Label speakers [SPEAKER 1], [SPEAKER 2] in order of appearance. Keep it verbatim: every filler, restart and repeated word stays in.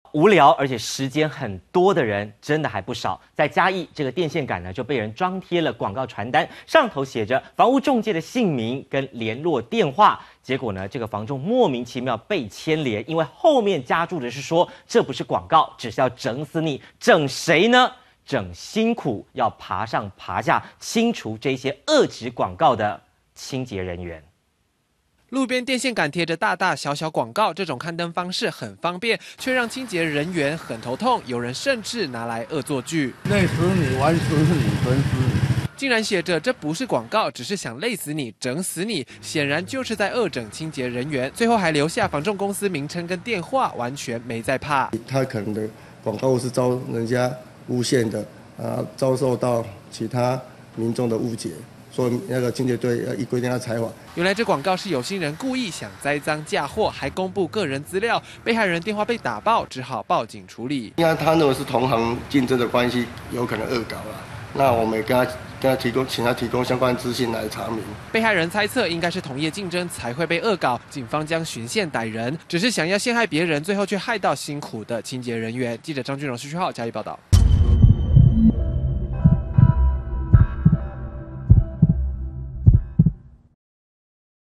[SPEAKER 1] 无聊而且时间很多的人真的还不少。在嘉义，这个电线杆呢就被人装贴了广告传单，上头写着房屋中介的姓名跟联络电话。结果呢，这个房仲莫名其妙被牵连，因为后面加注的是说这不是广告，只是要整死你。整谁呢？整辛苦要爬上爬下清除这些恶质广告的清洁人员。
[SPEAKER 2] 路边电线杆贴着大大小小广告，这种刊登方式很方便，却让清洁人员很头痛。有人甚至拿来恶作剧，
[SPEAKER 3] 累死你，玩死你，整死你。
[SPEAKER 2] 竟然写着这不是广告，只是想累死你、整死你，显然就是在恶整清洁人员。最后还留下房仲公司名称跟电话，完全没在怕。
[SPEAKER 4] 他可能的广告是遭人家诬陷的，啊，遭受到其他民众的误解。说那个清洁队要依规定要采访。
[SPEAKER 2] 原来这广告是有心人故意想栽赃嫁祸，还公布个人资料，被害人电话被打爆，只好报警处理。
[SPEAKER 4] 因为他认为是同行竞争的关系，有可能恶搞了。那我们也跟他跟他提供，请他提供相关资讯来查明。
[SPEAKER 2] 被害人猜测应该是同业竞争才会被恶搞，警方将循线逮人，只是想要陷害别人，最后却害到辛苦的清洁人员。记者张俊荣、施旭浩嘉义报道。